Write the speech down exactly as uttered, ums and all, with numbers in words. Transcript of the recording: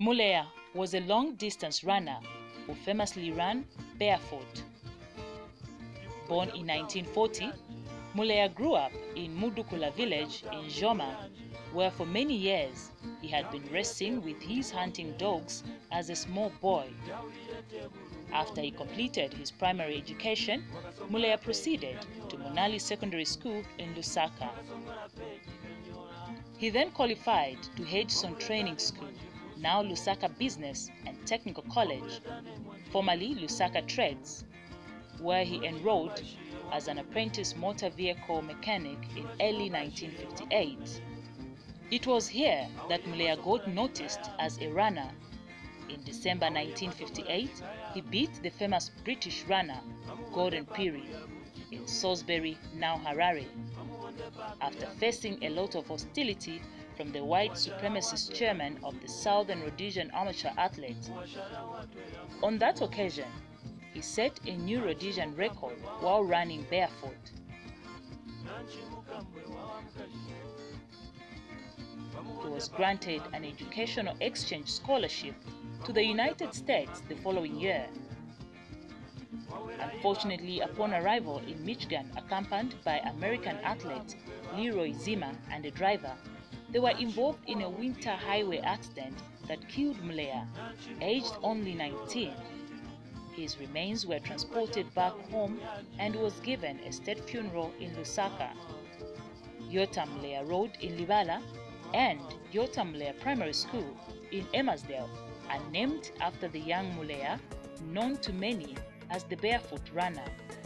Muleya was a long-distance runner who famously ran barefoot. Born in nineteen forty, Muleya grew up in Mudukula village in Joma, where for many years he had been racing with his hunting dogs as a small boy. After he completed his primary education, Muleya proceeded to Monali Secondary School in Lusaka. He then qualified to Hedgeson Training School, now Lusaka Business and Technical College, formerly Lusaka Trades, where he enrolled as an apprentice motor vehicle mechanic in early nineteen fifty-eight. It was here that Muleya got noticed as a runner. In December nineteen fifty-eight, he beat the famous British runner Gordon Peary in Salisbury, now Harare, after facing a lot of hostility from the white supremacist chairman of the Southern Rhodesian Amateur Athletes. On that occasion, he set a new Rhodesian record while running barefoot. He was granted an educational exchange scholarship to the United States the following year. Unfortunately, upon arrival in Michigan, accompanied by American athlete Leroy Zima and a driver, they were involved in a winter highway accident that killed Muleya, aged only nineteen. His remains were transported back home and was given a state funeral in Lusaka. Yotam Muleya Road in Libala and Yotam Muleya Primary School in Emersdale are named after the young Muleya, known to many as the barefoot runner.